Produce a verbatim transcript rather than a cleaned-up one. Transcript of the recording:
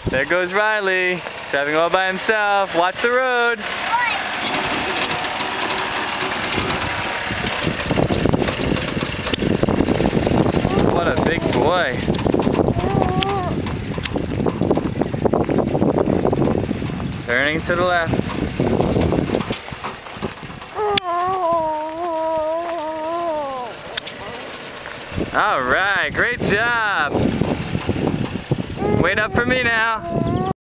There goes Riley, driving all by himself. Watch the road. What a big boy. Turning to the left. All right, great job. Wait up for me now.